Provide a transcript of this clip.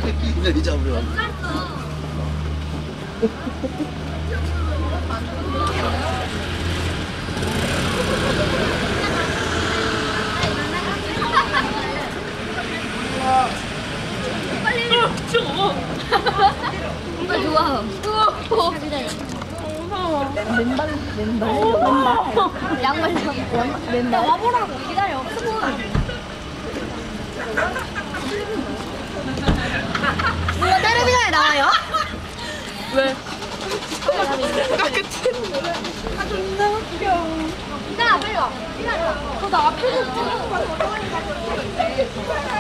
새끼 잡으려. 빨리 줘. 아 좋아. 무서워. 맨발. 양말 맨발. 와보라고 기다려. 이거 텔레비전에 나와요? 왜? 아 존나 웃겨. 이따 빨리 와. 기다려. 나 앞에서